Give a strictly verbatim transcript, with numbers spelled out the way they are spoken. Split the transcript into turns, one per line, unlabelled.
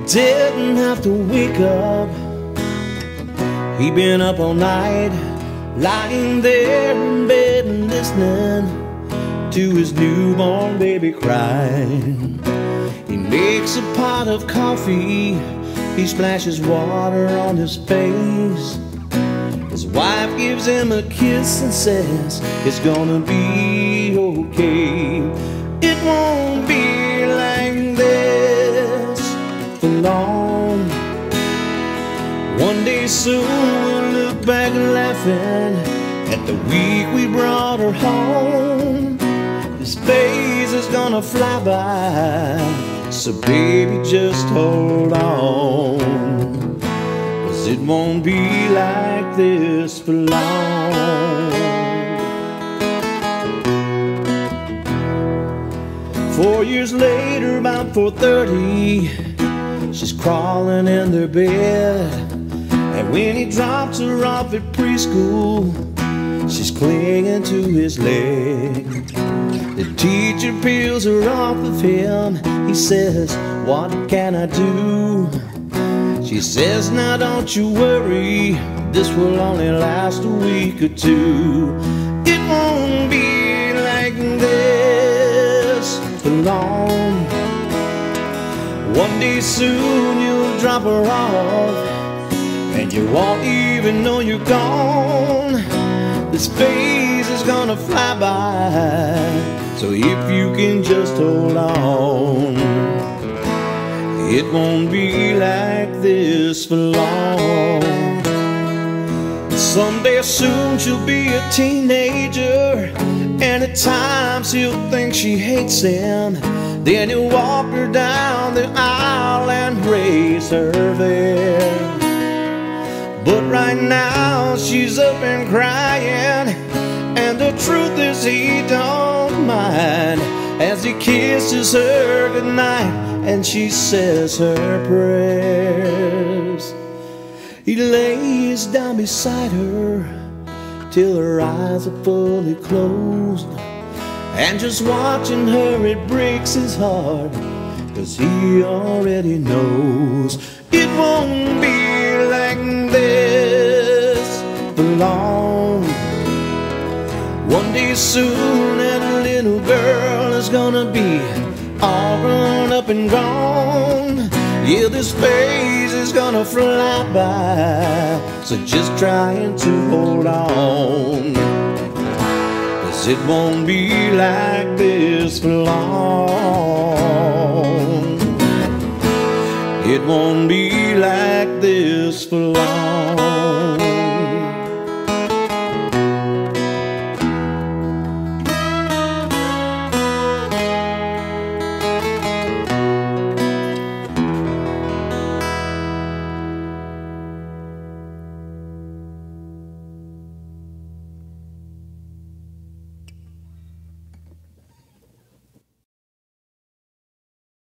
didn't have to wake up. He'd been up all night, lying there in bed and listening to his newborn baby cry. He makes a pot of coffee, he splashes water on his face. His wife gives him a kiss and says it's gonna be okay. It won't be like this for long. One day soon we'll look back laughing at the week we brought her home. This phase is gonna fly by, so baby just hold on, 'cause it won't be like this for long. Four years later, about four thirty, she's crawling in their bed. And when he drops her off at preschool, she's clinging to his leg. The teacher peels her off of him. He says, what can I do? She says, now don't you worry, this will only last a week or two. It won't be like this for long. One day soon you'll drop her off, and you won't even know you're gone. This phase is gonna fly by, so if you can just hold on, it won't be like this for long. Someday soon she'll be a teenager, and at times he'll think she hates him. Then he'll walk her down the aisle and raise her there. But right now she's up and crying, and the truth is he don't mind, as he kisses her goodnight and she says her prayers. He lays down beside her till her eyes are fully closed, and just watching her it breaks his heart, 'cause he already knows it won't be like this for long. One day soon that little girl is gonna be all grown up and gone. Yeah, this phase is gonna fly by, so just trying to hold on, 'cause it won't be like this for long. It won't be like this for long.